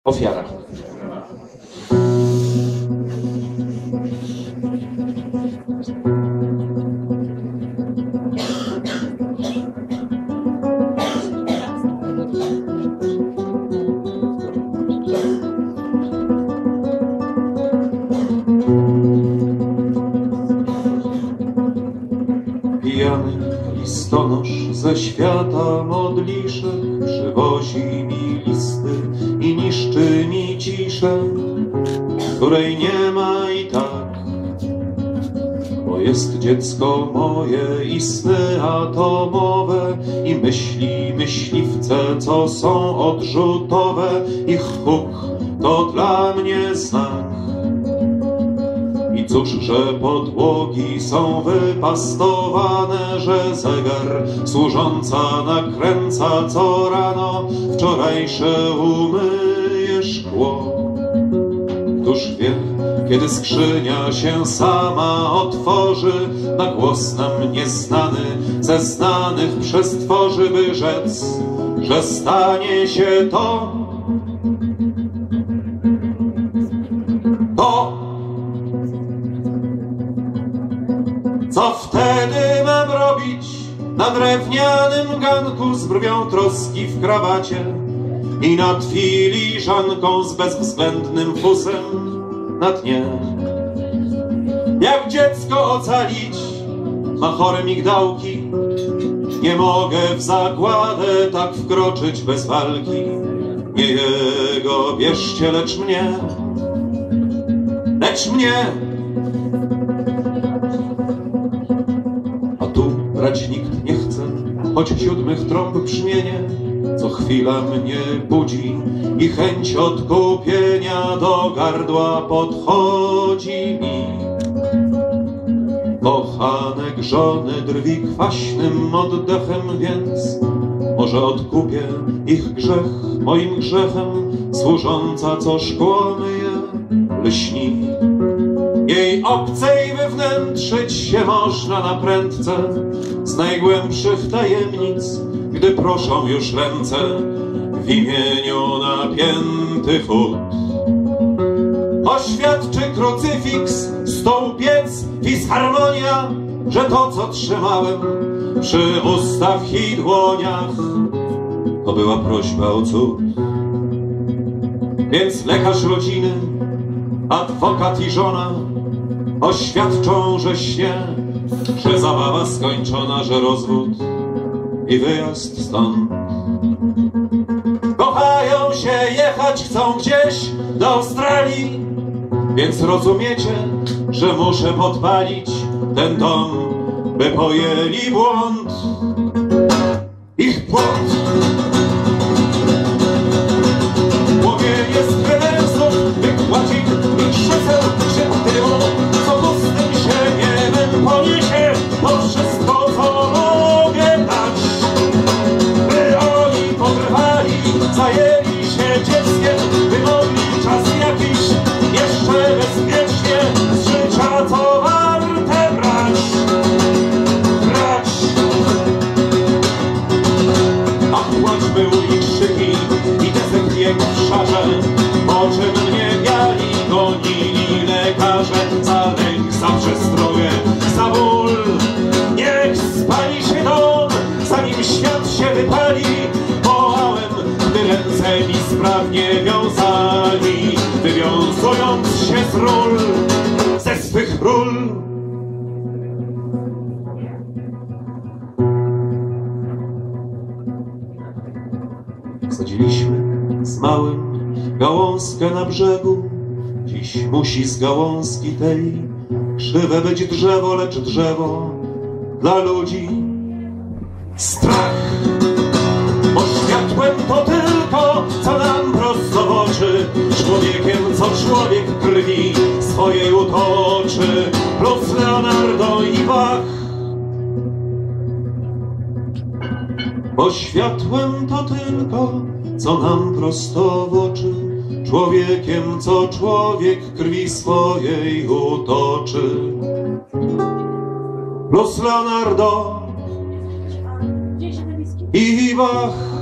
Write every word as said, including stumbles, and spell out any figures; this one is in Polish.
Ofiara. Pijany listonosz ze świata modliszek przywozi mi listy i niszczy mi ciszę, której nie ma i tak, bo jest dziecko moje i sny atomowe i myśli myśliwce, co są odrzutowe. Ich huk to dla mnie znak. I cóż, że podłogi są wypastowane, że zegar służąca nakręca co rano wczorajsze umyje szkło. Któż wie, kiedy skrzynia się sama otworzy, na głos nam nieznany ze znanych przestworzy, by rzec, że stanie się to, to, co wtedy mam robić na drewnianym ganku z brwią troski w krawacie i nad filiżanką z bezwzględnym fusem na dnie? Jak dziecko ocalić ma chore migdałki, nie mogę w zagładę tak wkroczyć bez walki. Nie jego bierzcie, lecz mnie, lecz mnie. Brać nikt nie chce, choć siódmych trąb brzmienie co chwila mnie budzi i chęć odkupienia do gardła podchodzi mi. Kochanek żony drwi kwaśnym oddechem, więc może odkupię ich grzech moim grzechem. Służąca, co szkło myje, lśni. Jej obcej wewnętrzyć się można na prędce z najgłębszych tajemnic, gdy proszą już ręce w imieniu napięty chód. Oświadczy krucyfiks, stół, piec, fisharmonia, że to, co trzymałem przy ustach i dłoniach, to była prośba o cud. Więc lekarz rodziny, adwokat i żona oświadczą, że śnie, że zabawa skończona, że rozwód i wyjazd stąd. Kochają się, jechać chcą gdzieś do Australii, więc rozumiecie, że muszę podpalić ten dom, by pojęli błąd, ich błąd. Łowienie z kremsów, wykłacik i krzeseł się tyło, co gustem się niebem poniesie, to wszystko, co mogę dać. By oni potrwali, zajęli się dzieckiem, by mogli czas jakiś jeszcze bezpiecznie z życia, co warte brać, brać. A płacz był i krzyki i desek biegł w szarze, po czym mnie miali, gonili lekarze. Za lęk, za przestrogę, za ból, niech spali się dom, zanim świat się wypali. Wołałem, gdy ręce mi sprawnie wiązali, wywiązując się z ról, ze swych ról. Sadziliśmy z małym gałązkę na brzegu, dziś musi z gałązki tej krzywe być drzewo, lecz drzewo dla ludzi strach. Bo światłem to tylko, co nam prosto w oczy, człowiekiem, co człowiek krwi swojej utoczy, plus Leonardo i Bach. Bo światłem to tylko, co nam prosto w oczy, człowiekiem, co człowiek krwi swojej utoczy, plus Leonardo i Bach.